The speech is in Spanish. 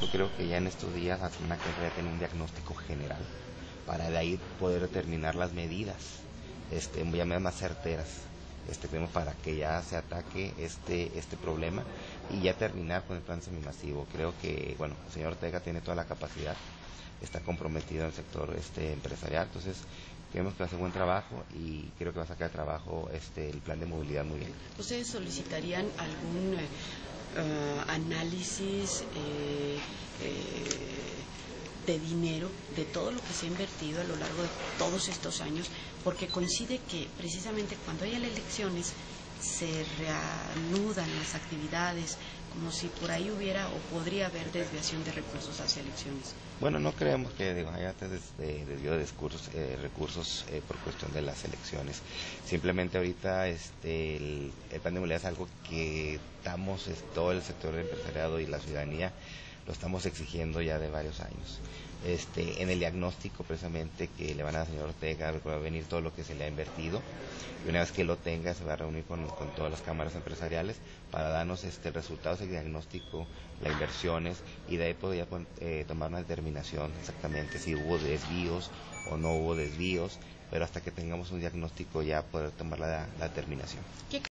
Yo creo que ya en estos días la semana que entra ya tener un diagnóstico general para de ahí poder determinar las medidas, ya más certeras, tenemos para que ya se ataque este problema y ya terminar con el plan semimasivo. Creo que, bueno, el señor Ortega tiene toda la capacidad, está comprometido en el sector empresarial, entonces creemos que va a hacer buen trabajo y creo que va a sacar de trabajo el plan de movilidad muy bien. ¿Ustedes solicitarían algún análisis de dinero, de todo lo que se ha invertido a lo largo de todos estos años? Porque coincide que precisamente cuando haya elecciones se reanudan las actividades, como si por ahí hubiera o podría haber desviación de recursos hacia elecciones. Bueno, no creemos que haya desvío de recursos por cuestión de las elecciones. Simplemente ahorita el plan de movilidad es algo que estamos, todo el sector empresariado y la ciudadanía lo estamos exigiendo ya de varios años. En el diagnóstico precisamente que le van a dar al señor Ortega va a venir todo lo que se le ha invertido y una vez que lo tenga se va a reunir con todas las cámaras empresariales para darnos resultados del diagnóstico, las inversiones y de ahí podría tomar una determinación exactamente si hubo desvíos o no hubo desvíos, pero hasta que tengamos un diagnóstico ya poder tomar la determinación.